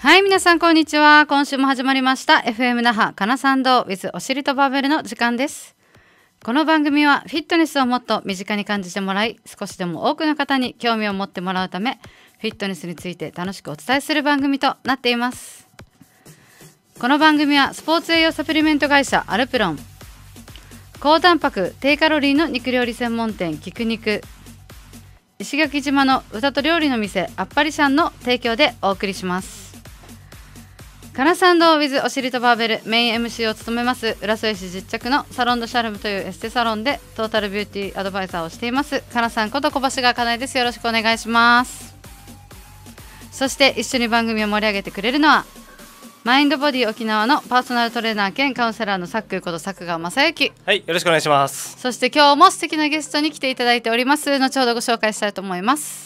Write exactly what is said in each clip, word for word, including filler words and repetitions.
はい、皆さんこんにちは。今週も始まりました エフエム 那覇かなさん堂 with おしりとバーベルの時間です。この番組はフィットネスをもっと身近に感じてもらい、少しでも多くの方に興味を持ってもらうため、フィットネスについて楽しくお伝えする番組となっています。この番組はスポーツ栄養サプリメント会社アルプロン、高タンパク低カロリーの肉料理専門店キクニク、石垣島の歌と料理の店あっぱりしゃんの提供でお送りします。かなさん堂 with おしりとバーベルメイン エムシー を務めます浦添市実着のサロンドシャルムというエステサロンでトータルビューティーアドバイザーをしていますかなさんこと小橋川かなえです。よろしくお願いします。そして一緒に番組を盛り上げてくれるのはマインドボディ沖縄のパーソナルトレーナー兼カウンセラーのさっくーこと作川正幸。 はい、よろしくお願いします。 そして今日も素敵なゲストに来ていただいております。後ほどご紹介したいと思います。 はい、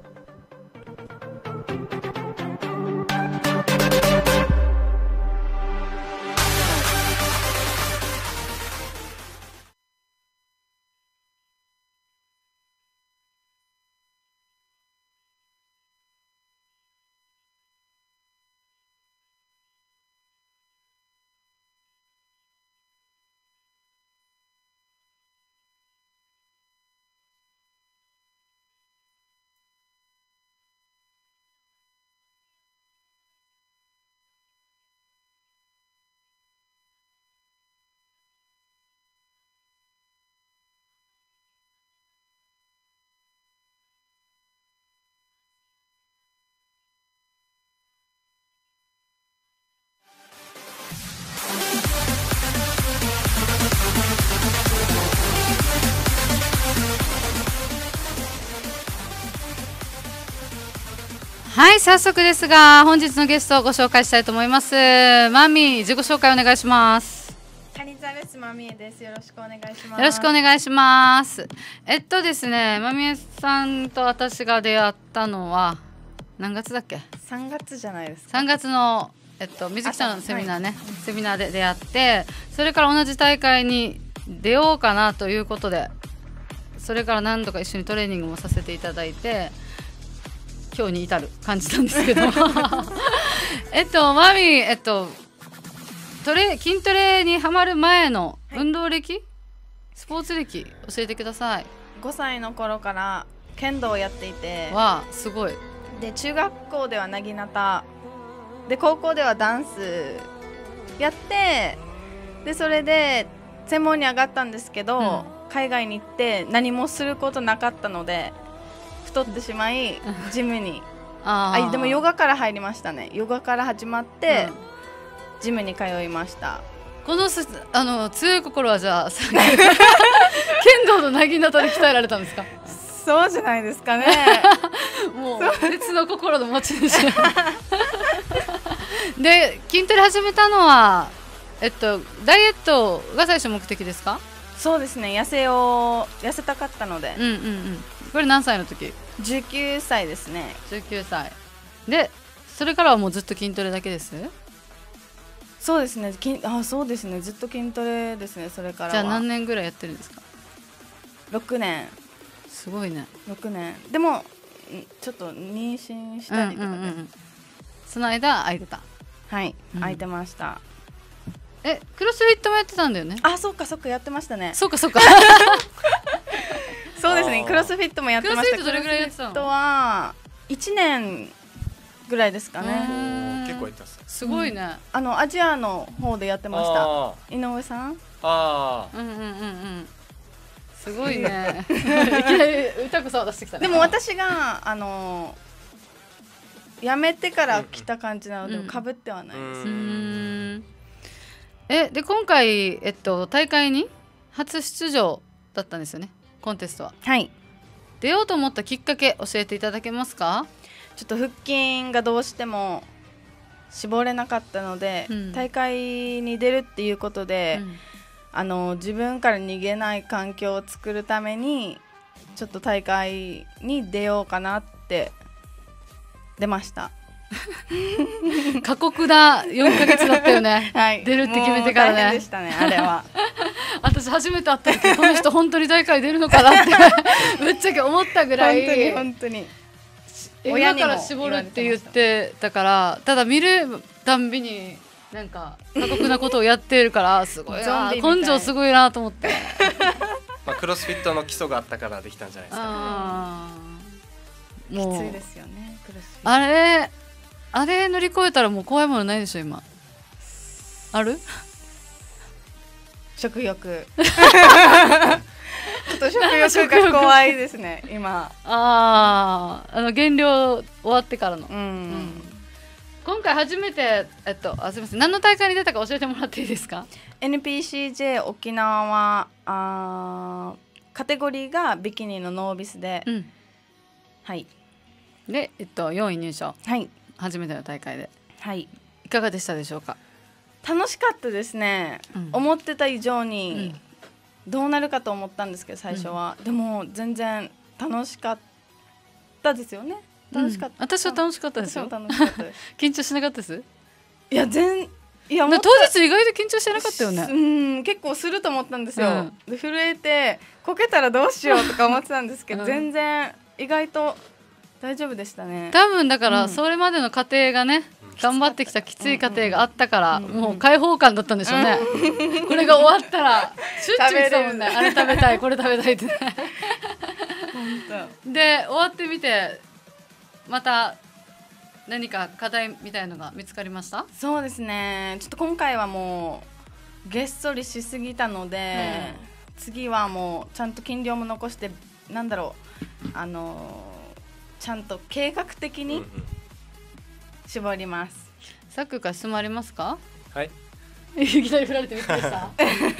はい、早速ですが本日のゲストをご紹介したいと思います。マミー、自己紹介お願いします。 カニザレスマミエです。よろしくお願いします。 よろしくお願いします。えっとですね、マミエさんと私が出会ったのは何月だっけ？ さんがつじゃないですか。 さんがつのえっと水木さんのセミナーね、はい、セミナーで出会って、それから同じ大会に出ようかなということで、それから何度か一緒にトレーニングもさせていただいて、今日に至る感じなんですけどえっとマミー、えっとトレ筋トレにハマる前の運動歴、はい、スポーツ歴教えてください。 ごさいの頃から剣道をやっていて、 わあ、すごい。で中学校ではなぎなたで、高校ではダンスやって、でそれで専門に上がったんですけど、うん、海外に行って何もすることなかったので太ってしまいジムにああでもヨガから入りましたね。ヨガから始まって、うん、ジムに通いました。 このすあの強い心はじゃあ剣道のなぎなたで鍛えられたんですか？ そうじゃないですかねもう別の心の持ち主で筋トレ始めたのは、えっと、ダイエットが最初目的ですか？ そうですね、痩せを痩せたかったので。 うんうんうん。これ何歳の時？ じゅうきゅうさいですね。 じゅうきゅうさいで、それからはもうずっと筋トレだけです？ そうですね、きあそうですね、ずっと筋トレですね。それからは。 じゃあ何年ぐらいやってるんですか？ ろくねん。 すごいね。 ろくねんでもちょっと妊娠したりとかで、うんうんうん、 その間空いてた。 はい、うん、空いてました。 え、クロスフィットもやってたんだよね。 あ、そっかそっか、やってましたね。 そっかそっかそうですね、クロスフィットもやってました。 クロスフィットどれぐらいやってたの？ クロスフィットはいちねんぐらいですかね。 結構やってます。 すごいね、うん、 あのアジアの方でやってました。井上さん。 ああ、 うんうんうんうん、すごいねいきなり歌子さんを出してきたね。 でも私があの辞めてから来た感じなので、うん、かぶってはないです。 うーん、えで今回、えっと、大会に初出場だったんですよね、コンテストは。 はい。 出ようと思ったきっかけ教えていただけますか？ ちょっと腹筋がどうしても絞れなかったので、うん、大会に出るっていうことで、うん、あの自分から逃げない環境を作るためにちょっと大会に出ようかなって出ました過酷なよんかげつだったよね、 はい、 出るって決めてからね。 大変でしたね、あれは私初めて会った時、この人本当に大会出るのかなってぶっちゃけ思ったぐらい。 本当に本当に親にも今から絞るって言ってたから、ただ見るたんびになんか過酷なことをやってるからすごいな、根性すごいなと思って。 まあクロスフィットの基礎があったからできたんじゃないですか、ね。 あきついですよね。クロスフィットあれあれ乗り越えたらもう怖いものないでしょ今。ある？ 食欲。ちょっと食欲が怖いですね今。 ああ、あの減量終わってからの。 うんうん、 今回初めてえっとあすみません、何の大会に出たか教えてもらっていいですか？ エヌピーシージェー 沖縄はあカテゴリーがビキニのノービスで、 うん、 はいでえっとよんい入賞、 はい、 初めての大会で、 はい、 いかがでしたでしょうか？ 楽しかったですね、うん、思ってた以上に、うん、どうなるかと思ったんですけど最初は、うん、でも全然楽しかったですよね。楽しかった、 うん、私は楽しかったですよ。 楽しかったです緊張しなかったです？ いや全いや当日意外と緊張してなかったよね。 うん結構すると思ったんですよ、うん、で震えてこけたらどうしようとか思ってたんですけど、うん、全然意外と大丈夫でしたね。 多分だからそれまでの過程がね、うん、頑張ってきたきつい過程があったから、うんうん、もう開放感だったんでしょうね、うん、これが終わったらしゅっちゅう来たもんね、あれ食べたいこれ食べたいってねで終わってみてまた何か課題みたいのが見つかりました？ そうですね、ちょっと今回はもうげっそりしすぎたので、うん、次はもうちゃんと筋量も残してなんだろうあのー、ちゃんと計画的に絞ります。 さっきから質問ありますか？ はい。 いきなり振られてびっくりした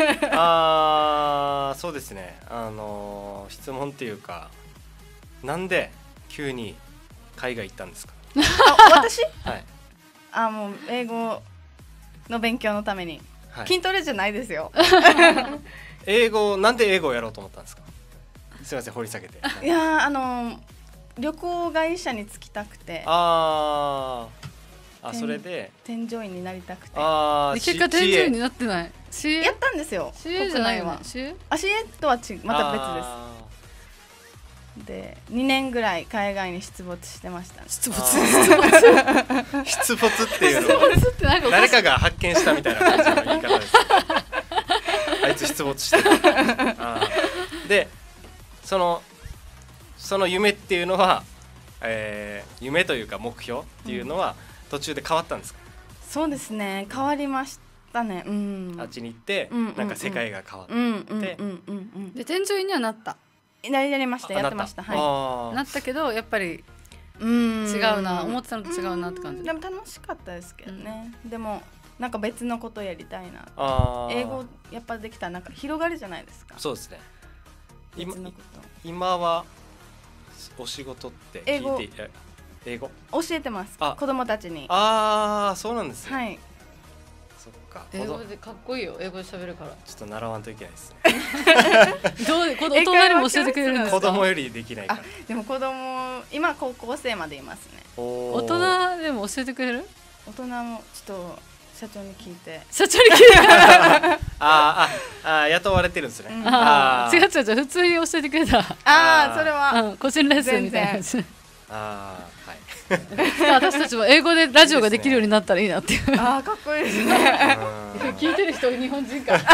あーそうですね、あのー、質問っていうかなんで急に海外行ったんですか？ あ私、 はい、 あもう英語の勉強のために、はい、筋トレじゃないですよ英語なんで英語をやろうと思ったんですか？すいません掘り下げて。 いやあの旅行会社に就きたくて、 ああそれで添乗員になりたくて、 あ結果添乗員になってない。シーエーやったんですよ。 シーエー じゃないわ。シーエーあ シーエー とはちまた別です。でにねんぐらい海外に出没してました、ね、 出没出没っていうのは誰かが発見したみたいな感じの言い方ですあいつ出没してるあでそのその夢っていうのは、えー、夢というか目標っていうのは途中で変わったんですか？ うん、そうですね変わりましたね、うん、 あっちに行って、うんうんうん、なんか世界が変わって、 うんうんうんうん、 で添乗員にはなった。 やりましたやってました、 はい、なったけどやっぱり違うな、思ってたのと違うなって感じ。 でも楽しかったですけどね、うん、でもなんか別のことやりたいな。あ英語やっぱできたらなんか広がるじゃないですか。 そうですね。今, 今はお仕事って聞いて英語教えてます、子供たちに。 ああそうなんですね。 はい、 そっか。 英語でかっこいいよ、英語で喋るから。 ちょっと習わんといけないですねどう大人にも教えてくれるんですか？ 子供よりできないから。 でも子供今高校生までいますね。 大人でも教えてくれる？ 大人もちょっと社長に聞いて社長に聞いてあああ雇われてるんですね、うん、 あ違う違う違う普通に教えてくれた。 ああそれは、 うん、個人レッスンみたいな感じ。 あはい私たちも英語でラジオができるようになったらいいなっていう。 あかっこいいですね聞いてる人日本人か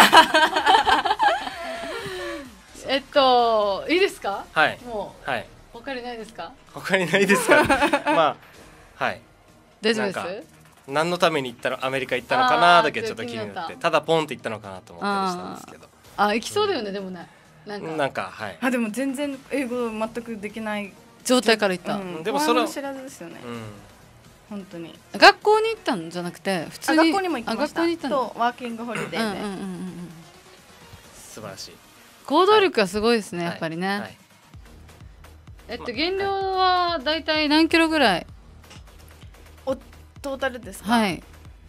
えっといいですか？ はいもう、はい、他にないですか？ 他にないですかまあはい大丈夫です。 何のために行ったのアメリカ行ったのかなだけちょっと気になって、ただポンって行ったのかなと思ったりしたんですけど。 ああ行きそうだよね、うん、でもねなんかなんかはいあでも全然英語全くできない状態から行った、 うん、でもそれは知らずですよね、うん、本当に学校に行ったんじゃなくて普通に学校にも行きました。 学校に行ったのとワーキングホリデーで、うんうんうんうん、 素晴らしい。 行動力がすごいですね、はい、やっぱりね、はいはい、えっと減量はだいたい何キロぐらい？ おトータルですか？ はい。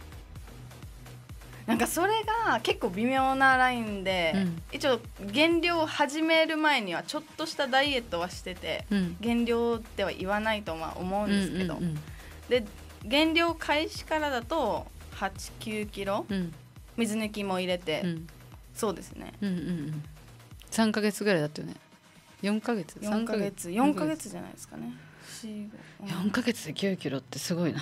なんかそれが結構微妙なラインで、うん、一応減量を始める前にはちょっとしたダイエットはしてて、うん、減量っては言わないとは思うんですけど、うんうんうん、で減量開始からだとはち、きゅうキロ、うん、水抜きも入れて、うん、そうですね、うんうんうん、 さんかげつぐらいだったよね。よんかげつよんかげつよんかげつじゃないですかね。 よんかげつできゅうキロってすごいな。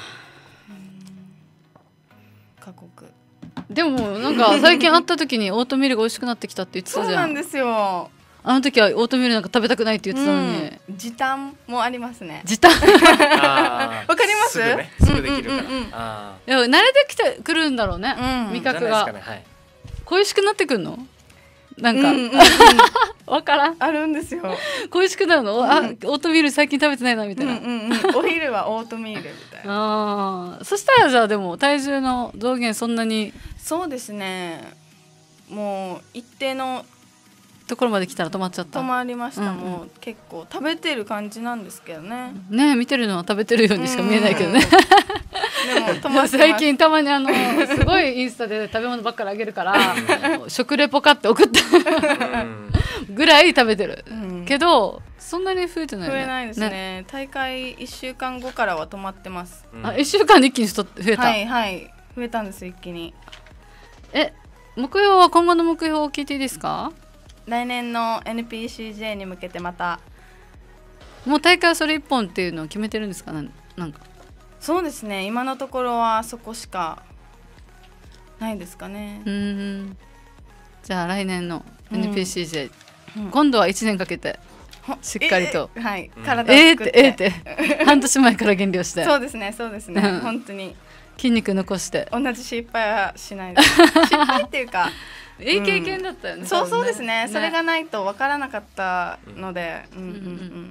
過酷。 でもなんか最近会った時にオートミールが美味しくなってきたって言ってたじゃん。 そうなんですよ。 あの時はオートミールなんか食べたくないって言ってたのに、 うん、時短もありますね。 時短わかります？ すぐね、すぐできるから。 うんうんうんうん、 あいや慣れてきてくるんだろうね、うん、味覚が、 ね、はい、 恋しくなってくるのなんか、うんうんうん、分からんあるんですよ。 恋しくなるの、うん、あオートミール最近食べてないなみたいな、 うんうんうん、お昼はオートミールみたいな。あそしたらじゃあでも体重の増減そんなに。 そうですね、もう一定のところまで来たら止まっちゃった。 止まりました、うんうん、もう結構食べてる感じなんですけどね。 ね見てるのは食べてるようにしか見えないけどね。 でも止まって最近たまにあのすごいインスタで食べ物ばっかりあげるから食レポかって送ったぐらい食べてる、うん、けどそんなに増えてないよね。 増えないです ね, ね大会いっしゅうかんごからは止まってます、 うん、あいっしゅうかんで一気に増えた。 はいはい増えたんですよ一気に。 え目標は今後の目標を聞いていいですか？ 来年の エヌピーシージェー に向けてまた。 もう大会はそれ一本っていうのを決めてるんですか？な, なんかそうですね今のところはそこしかないですかね。 うんじゃあ来年の エヌピーシージェー、うん、今度はいちねんかけてしっかりと、 えー、はい、 うん、 体を作ってえーってえーって半年前から減量してそうですねそうですね、うん、本当に筋肉残して同じ失敗はしないです失敗っていうかいい経験だったよね、うん、 そうそうです ね, ねそれがないと分からなかったので、うんうんうんうん、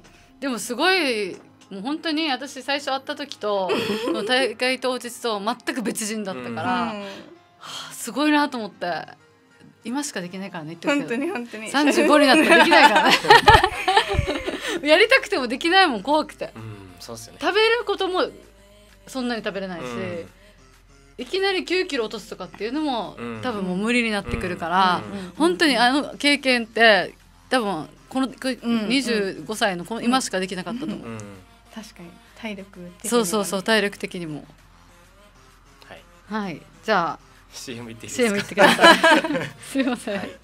でもすごいもう本当に私最初会った時と大会当日と全く別人だったから、うんはあ、すごいなと思って今しかできないからね言ってるけど本当に本当にさんじゅうごになったらできないからねやりたくてもできないもん怖くて、 うんそうっすよね、 食べることもそんなに食べれないし、うん、いきなりきゅうキロ落とすとかっていうのも、うん、多分もう無理になってくるから、うん、本当にあの経験って多分このにじゅうごさいのこの今しかできなかったと思う、うんうん、 確かに体力的にも、ね、 そうそうそう体力的にもはい、 はい、じゃあシーエム 行っていいですか？ シーエム 行ってくださいすいません、はい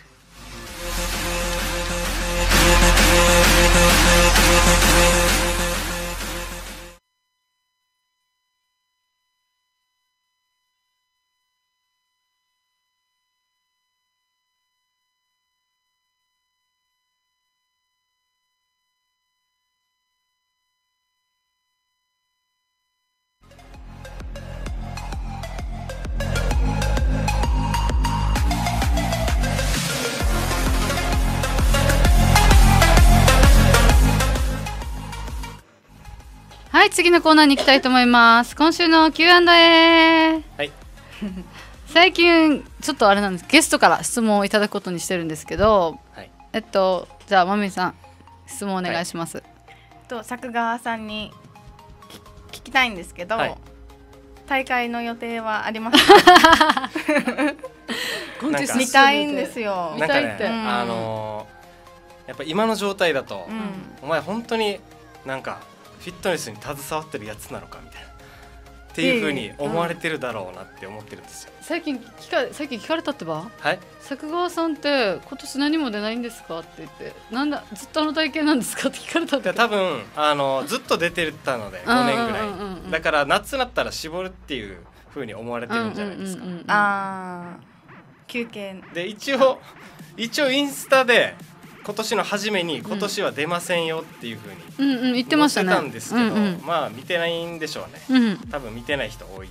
はい、次のコーナーに行きたいと思います。今週の キューアンドエー、はい、最近ちょっとあれなんです、ゲストから質問をいただくことにしてるんですけど、はい、えっとじゃあまみさん質問お願いします、はい、 と作川さんに聞きたいんですけど、はい、大会の予定はありますか？見たいんですよ。 見たいって、ね、うん、あのー、やっぱ今の状態だと、うん、お前本当になんかフィットネスに携わってるやつなのかみたいなっていう風に思われてるだろうなって思ってるんですよ。 最近聞か最近聞かれたってば、 はい、 作川さんって今年何も出ないんですかって言って、なんだずっとあの体型なんですかって聞かれたって。 多分あのずっと出てたのでごねんぐらいだから夏になったら絞るっていう風に思われてるんじゃないですか。 あ休憩で一応一応インスタで今年の初めに今年は出ませんよっていう風にうんうん言ってましたね。 載せたんですけど、うんうん、まあ見てないんでしょうね、うん、多分見てない人多い、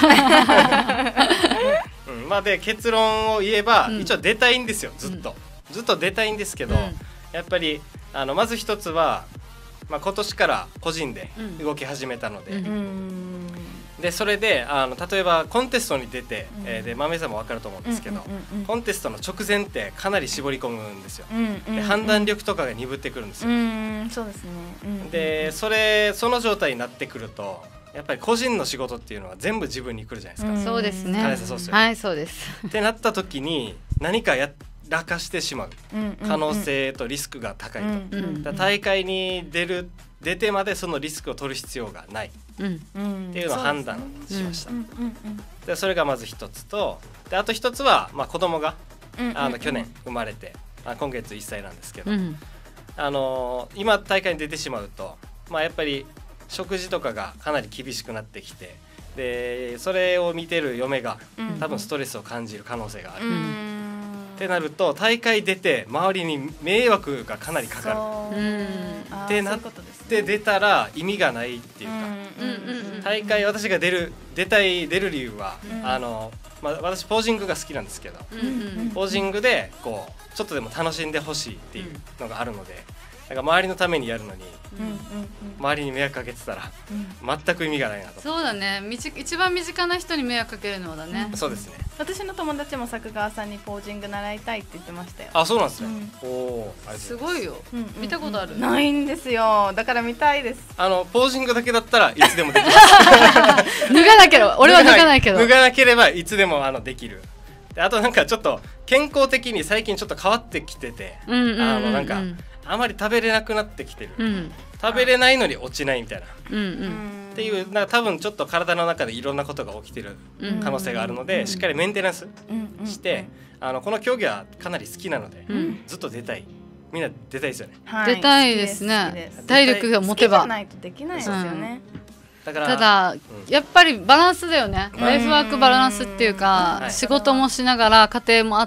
うん、まあで結論を言えば、うん、一応出たいんですよずっと、うん、ずっと出たいんですけど、うん、やっぱりあのまず一つは、まあ、今年から個人で動き始めたので、うん、でそれであの例えばコンテストに出て、うんえー、で豆さんも分かると思うんですけど、うんうんうん、コンテストの直前ってかなり絞り込むんですよ、うんうんうん、で判断力とかが鈍ってくるんですよ、うん、 そうですね、うんうんうん、 でそれその状態になってくるとやっぱり個人の仕事っていうのは全部自分に来るじゃないですか、うん、 そうですね、 そうですよ、 はいそうですってなった時に何かやらかしてしまう可能性とリスクが高いと、うんうんうん、だ大会に出る出てまでそのリスクを取る必要がない、うん、っていうのを判断しました、うんうんうん、でそれがまず一つと、であと一つは、まあ、子供が、うんうんうん、あの去年生まれてあ今月いっさいなんですけど、うん、あの今大会に出てしまうと、 まあやっぱり食事とかがかなり厳しくなってきて、でそれを見てる嫁が多分ストレスを感じる可能性がある、うん、ってなると大会出て周りに迷惑がかなりかかる、うん、ってなって出たら意味がないっていうか、うん、大会私が出る出たい出る理由は、うん、あのまあ、私ポージングが好きなんですけど、うん、ポージングでこうちょっとでも楽しんでほしいっていうのがあるので、なんか周りのためにやるのに、うんうんうん、周りに迷惑かけてたら、うん、全く意味がないなと。 そうだね、一番身近な人に迷惑かけるのだね、 うん、そうですね。 私の友達も作川さんにポージング習いたいって言ってましたよ。 あ、そうなんですね、うん、 おー、すごいよ、うんうんうん、見たことある？ ないんですよ、だから見たいです。 あのポージングだけだったらいつでもできます脱がなければ、俺は脱がないけど脱がなければいつでもあのできる。であとなんかちょっと健康的に最近ちょっと変わってきてて、うんうんうんうん、あのなんかあまり食べれなくなってきてる、うん、食べれないのに落ちないみたいな、うんうん、っていうなんか多分ちょっと体の中でいろんなことが起きてる可能性があるので、うんうん、しっかりメンテナンスして、うんうん、あのこの競技はかなり好きなので、うん、ずっと出たい。みんな出たいですよね、 はい、出たいですね。体力が持てば好きじゃないとできないですよね、 うん、だからただ、うん、やっぱりバランスだよね、ライフワークバランスっていうか、はい、仕事もしながら家庭もあって、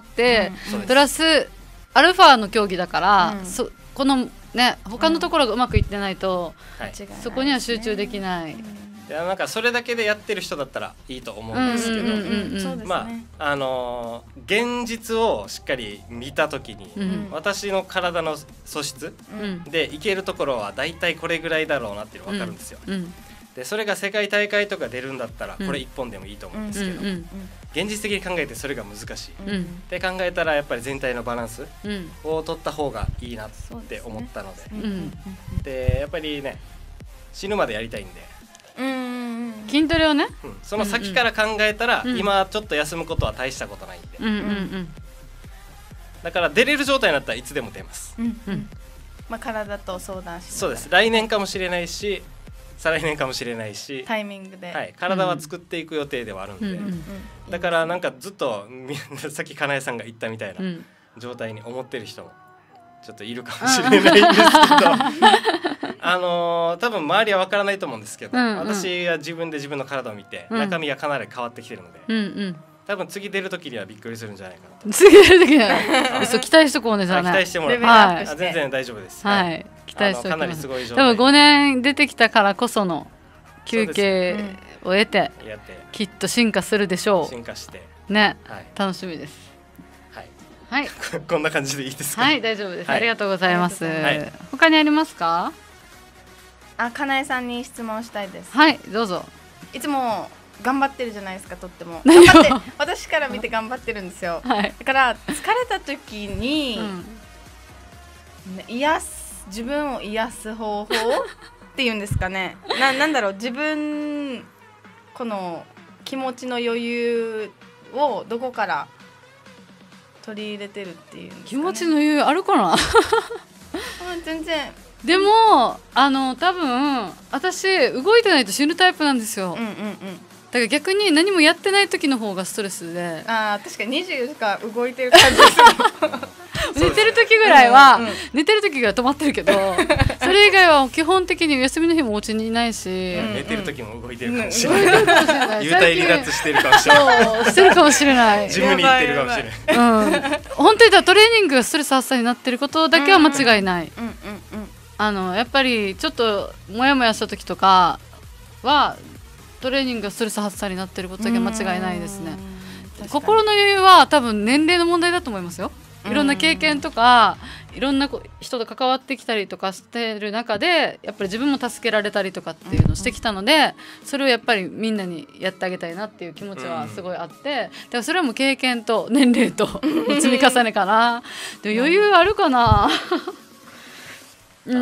うん、プラスアルファの競技だから、うん、そこのね他のところがうまくいってないと、うん、そこには集中できない、うん、いやなんかそれだけでやってる人だったらいいと思うんですけど、まああのー、現実をしっかり見たときに、うん、私の体の素質、うん、でいけるところはだいたいこれぐらいだろうなっていうのが分かるんですよ、うんうん、でそれが世界大会とか出るんだったらこれ一本でもいいと思うんですけど、うんうんうん、現実的に考えてそれが難しい、うん、って考えたらやっぱり全体のバランスを取った方がいいなって思ったので、うん、でやっぱりね死ぬまでやりたいんで、 うんうんうん、筋トレをね、 うん、その先から考えたら、うんうん、今ちょっと休むことは大したことないんで、うんうんうん、だから出れる状態になったらいつでも出ます、うんうん、 まあ、体と相談しそうです。来年かもしれないし再来年かもしれないしタイミングで、 はい、体は作っていく予定ではあるんで、うんうん、だからなんかずっとさっきかなえさんが言ったみたいな状態に思ってる人もちょっといるかもしれないんですけどあのー、多分周りは分からないと思うんですけど、うんうん、私は自分で自分の体を見て、うん、中身がかなり変わってきてるので、うんうん、多分次出る時にはびっくりするんじゃないかなと。 次出る時には嘘期待しとこうね。じゃあね、 期待してもらって、はい、全然大丈夫です、 はいはい、期待しておきます。 かなりすごい状態。 多分ごねん出てきたからこその休憩を得て、うん、きっと進化するでしょう。 進化してね、はい、楽しみです。はい、 こんな感じでいいですか？ はい、大丈夫です、はい、ありがとうございます、はい、他にありますか？ あ、かなえさんに質問したいです。 はい、どうぞ。いつも頑張ってるじゃないですか、とっても頑張って私から見て頑張ってるんですよ、はい、だから疲れた時に、うん、癒す自分を癒す方法っていうんですかねな, なんだろう自分この気持ちの余裕をどこから取り入れてるっていうんですかね。 気持ちの余裕あるかな全然。 でもあの多分私動いてないと死ぬタイプなんですよ、うんうんうん、だから逆に何もやってない時の方がストレスで。 あ、確かににじゅうよじかん動いてる感じです寝てる時ぐらいは、うんうん、寝てる時ぐらい止まってるけどそれ以外は基本的に休みの日もお家にいないし、うん、 寝てる時も動いてるかもしれない、うん、幽体離脱してるかもしれないそうしてるかもしれないジムに行ってるかもしれない、 うん、本当にトレーニングがストレス発散になってることだけは間違いない、うんうんうんうん、あのやっぱりちょっとモヤモヤした時とかはトレーニングがストレス発散になってることだけは間違いないですね。心の余裕は多分年齢の問題だと思いますよ。いろんな経験とかいろんな人と関わってきたりとかしてる中でやっぱり自分も助けられたりとかっていうのをしてきたので、それをやっぱりみんなにやってあげたいなっていう気持ちはすごいあって、だからそれはもう経験と年齢と積み重ねかな。でも余裕あるかなうん、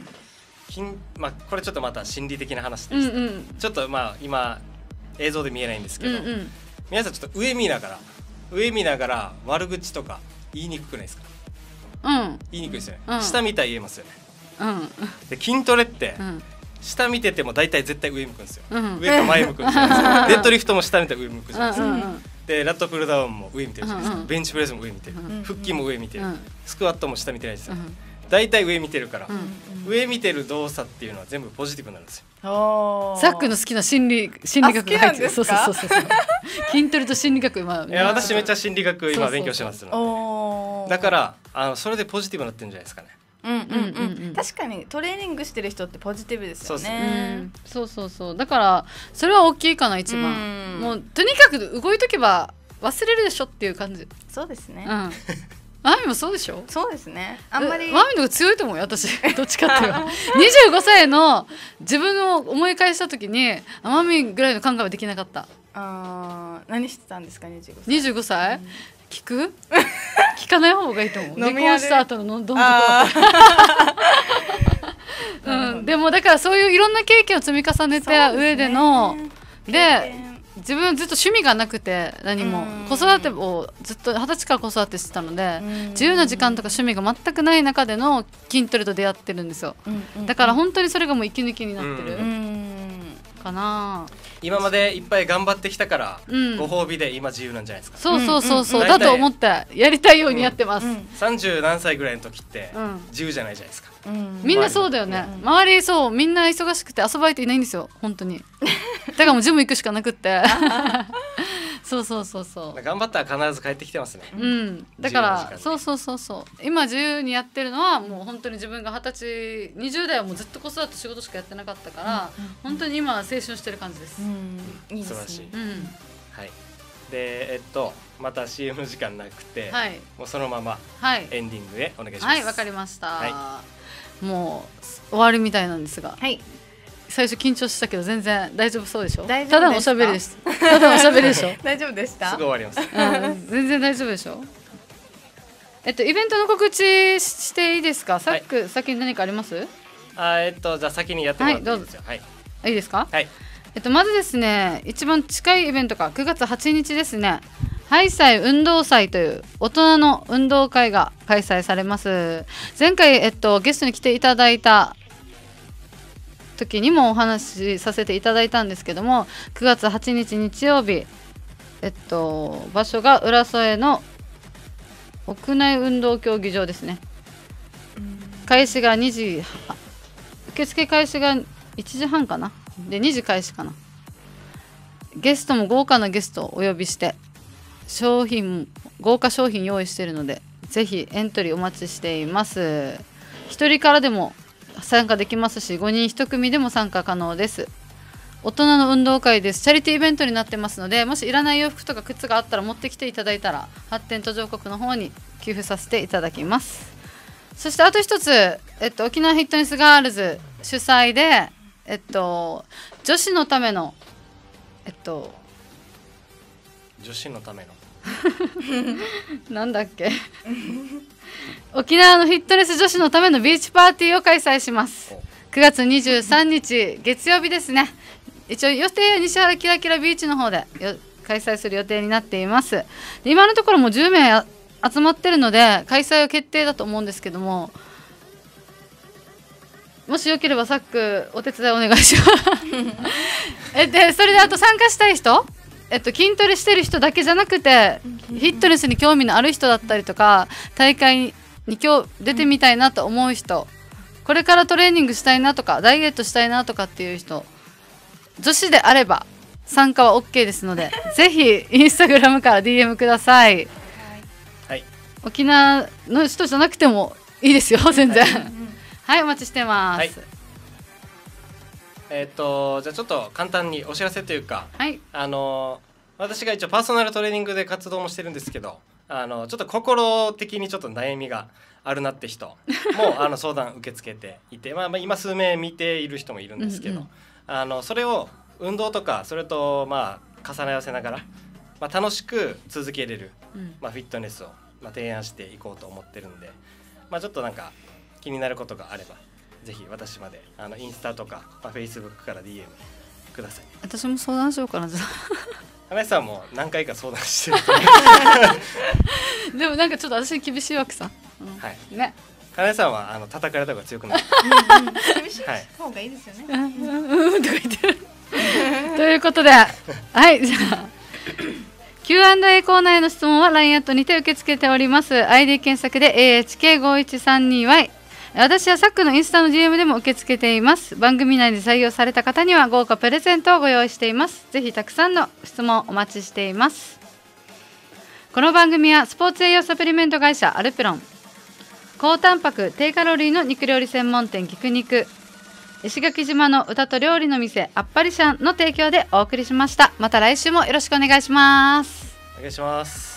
まあ、これちょっとまた心理的な話です、うんうん、ちょっとまあ今映像で見えないんですけど、うんうん、皆さんちょっと上見ながら上見ながら悪口とか言いにくくないですか？うん、言いにくいですよね、うん、下見たら言えますよね、うん、で筋トレって、うん、下見てても大体絶対上向くんですよ、うん、上か前向くんですよデッドリフトも下見たら上向くじゃないですか、うんうん、でラットプルダウンも上見てるじゃないですか、うんうん、ベンチプレスも上見てる、うんうん、腹筋も上見てる、うん、スクワットも下見てないですよ、うん、 大体上見てるから、 うん、 上見てる動作っていうのは全部ポジティブなんですよ。 サックの好きな心理心理学が入ってる。そうそうそうそう筋トレと心理学今。 いや私めっちゃ心理学今勉強してますので、だからあのそれでポジティブになってるんじゃないですかね。 うんうんうんうん、確かにトレーニングしてる人ってポジティブですよね。 そうそうそう、だからそれは大きいかな一番。もうとにかく動いとけば忘れるでしょっていう感じ。 そうですね。 うんマミもそうでしょ。 そうですね。あんまりマミの方が強いと思うよ私どっちかっていうとにじゅうごさいの自分を思い返した時にマミぐらいの考えはできなかった。 あ何してたんですかにじゅうごさい。 にじゅうごさい、うん、聞く聞かない方がいいと思う。離婚した後のどん底うん、でもだからそういういろんな経験を積み重ねた上での で,、ね、で自分ずっと趣味がなくて何も子育てをずっとはたちから子育てしてたので自由な時間とか趣味が全くない中での筋トレと出会ってるんですよ。だから本当にそれがもう息抜きになってるかな。 今までいっぱい頑張ってきたから、うん、ご褒美で今自由なんじゃないですか。 そうそうそうそう、うん、だと思ってやりたいようにやってます。 さんじゅう何歳ぐらいの時って自由じゃないじゃないですか。 うん、みんなそうだよね、うん、周りそうみんな忙しくて遊ばれていないんですよ本当にだからもうジム行くしかなくってそうそうそうそう頑張ったら必ず帰ってきてますね。 うんだからそうそうそうそう今自由にやってるのはもう本当に自分がはたちにじゅう代はもうずっと子育て仕事しかやってなかったから、うん、本当に今は青春してる感じです。 うん、いいですね。 素晴らしい、 うん、 はい。でえっとまた シーエム 時間なくて、はい、もうそのままエンディングへお願いします。 はいわ、はい、かりました、はい、もう終わりみたいなんですが、はい、最初緊張したけど全然大丈夫そうでしょ。大丈夫ですか。ただのおしゃべりです。ただのおしゃべりでしょ大丈夫でした。 すぐ終わります、 うん、全然大丈夫でしょ。えっとイベントの告知していいですか。さっき、はい、先に何かあります。 あえっとじゃあ先にやってもらっていいですよ。はい、 いいですか。 はい。 えっとまずですね一番近いイベントがくがつはちにちですね。ハイサイ運動祭という大人の運動会が開催されます。前回、えっと、ゲストに来ていただいた時にもお話しさせていただいたんですけどもくがつはちにち日曜日、えっと、場所が浦添の屋内運動競技場ですね。開始がにじ受付開始がいちじはんかなでにじ開始かな。ゲストも豪華なゲストをお呼びして商品豪華商品用意しているのでぜひエントリーお待ちしています。ひとりからでも参加できますしごにんいち組でも参加可能です。大人の運動会です。チャリティーイベントになってますのでもしいらない洋服とか靴があったら持ってきていただいたら発展途上国の方に給付させていただきます。そしてあと一つ、えっと、沖縄フィットネスガールズ主催で、えっと、女子のためのえっと女子のためのなんだっけ沖縄のフィットネス女子のためのビーチパーティーを開催します。くがつにじゅうさんにち月曜日ですね。一応予定は西原キラキラビーチの方で開催する予定になっています。今のところもじゅうめい集まってるので開催は決定だと思うんですけどももしよければサックお手伝いお願いしますえでそれであと参加したい人えっと、筋トレしてる人だけじゃなくてフィットネスに興味のある人だったりとか大会に今日出てみたいなと思う人これからトレーニングしたいなとかダイエットしたいなとかっていう人女子であれば参加は OK ですのでぜひインスタグラムから ディーエム ください、 はい、 沖縄の人じゃなくてもいいですよ全然はいお待ちしてます、はいえー、とじゃあちょっと簡単にお知らせというか、 はい、 あの私が一応パーソナルトレーニングで活動もしてるんですけどあのちょっと心的にちょっと悩みがあるなって人もあの相談受け付けていて、まあ、まあ今数名見ている人もいるんですけど、うんうん、あのそれを運動とかそれとまあ重ね合わせながら、まあ、楽しく続けれる、うんまあ、フィットネスをまあ提案していこうと思ってるんで、まあ、ちょっとなんか気になることがあればぜひ私まであのインスタとか、まあ、フェイスブックから ディーエム ください。 私も相談しようかなじゃあ花井さんも何回か相談してるとでもなんかちょっと私に厳しいわけさ、 うん、はいね花井さんはあの叩かれた方が強くなるうん、うん、厳しい方がいいですよね、はい、 うんとか言ってるということではいじゃあキューアンドエー コーナーへの質問は ライン アットにて受け付けております。 アイディー 検索で エーエイチケーごいちさんにワイ私はサックのインスタの ディーエム でも受け付けています。番組内で採用された方には豪華プレゼントをご用意しています。ぜひたくさんの質問お待ちしています。この番組はスポーツ栄養サプリメント会社アルプロン、高タンパク低カロリーの肉料理専門店菊肉、石垣島の歌と料理の店あっぱりしゃんの提供でお送りしました。また来週もよろしくお願いします。 お願いします。